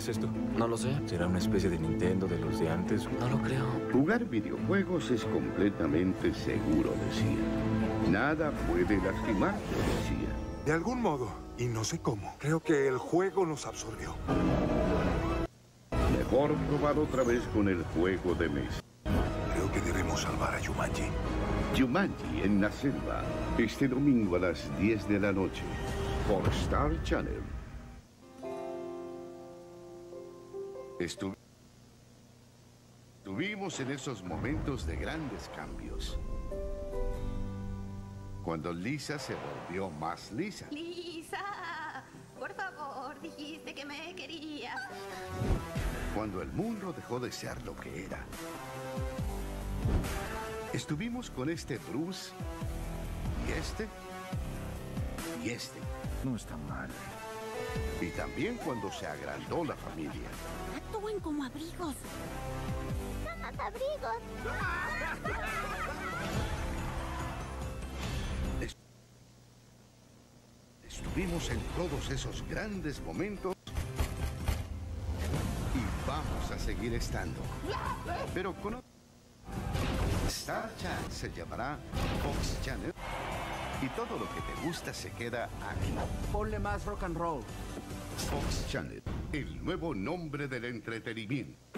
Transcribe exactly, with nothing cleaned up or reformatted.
es esto? No lo sé. ¿Será una especie de Nintendo de los de antes? No lo creo. Jugar videojuegos es completamente seguro, decía. Nada puede lastimarte, decía. De algún modo, y no sé cómo, creo que el juego nos absorbió. Mejor probar otra vez con el juego de mesa. Creo que debemos salvar a Jumanji. Jumanji en la selva, este domingo a las diez de la noche, por Star Channel. Estu- Estuvimos en esos momentos de grandes cambios. Cuando Lisa se volvió más Lisa. Lisa, por favor, dijiste que me querías. Cuando el mundo dejó de ser lo que era. Estuvimos con este Bruce, y este, y este. No está mal. Y también cuando se agrandó la familia. Actúen como abrigos. Somos abrigos. Est- Estuvimos en todos esos grandes momentos y vamos a seguir estando. Pero con Star Channel se llamará Fox Channel y todo lo que te gusta se queda aquí. Ponle más rock and roll. Fox Channel, el nuevo nombre del entretenimiento.